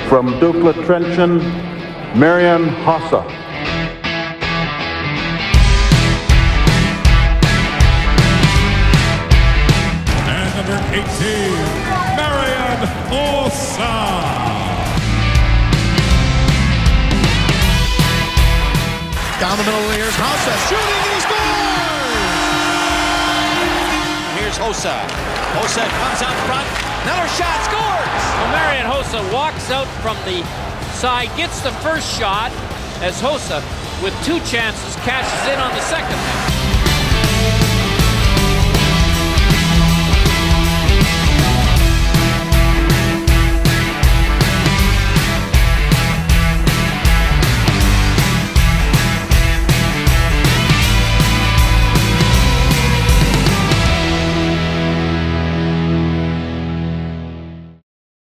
From Duke Trenton, Marian Hossa. And number 18, Marian Hossa. Down the middle, here's Hossa shooting, and he scores! Here's Hossa. Hossa comes out front. Another shot, scores! Well, Marian Hossa walks out from the side, gets the first shot as Hossa, with two chances, cashes in on the second.